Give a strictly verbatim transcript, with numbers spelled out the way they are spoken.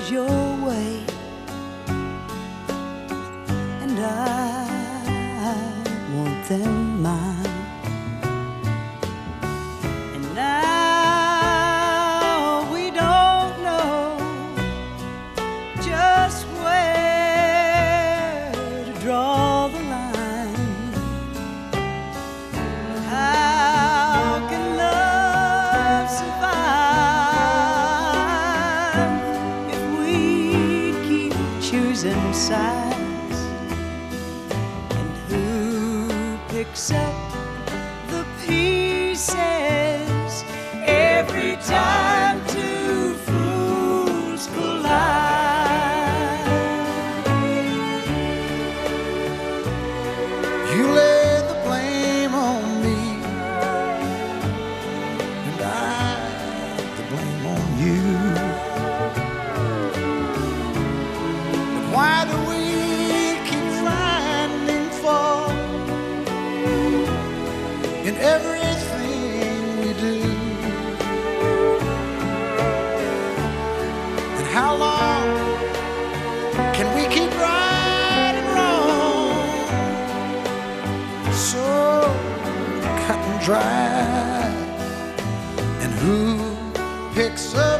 things your way, and I want them mine. And now we don't know just where to draw the line. How can love survive if we keep choosing sides? And who picks up the pieces every time two fools collide? You lay the blame on me, and I the blame on you. But why do we keep finding fault in everything we do? And how long can we keep right and wrong so cut and dry? And who picks up